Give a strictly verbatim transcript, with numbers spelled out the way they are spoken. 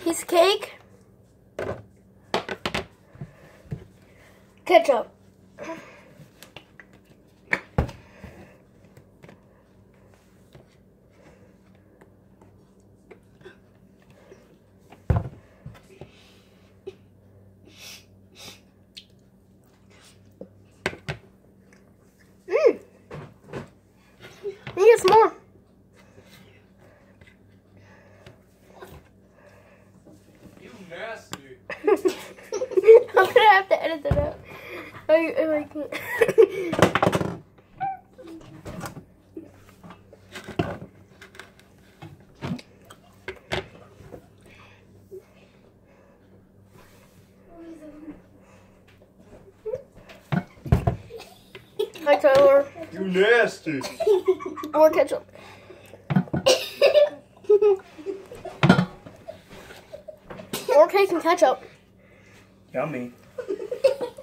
piece of cake, ketchup. Mmm. Need some more. You nasty. I'm gonna have to edit that out. I, I can't. Hi Tyler. You nasty. More ketchup. More cake and ketchup. Yummy.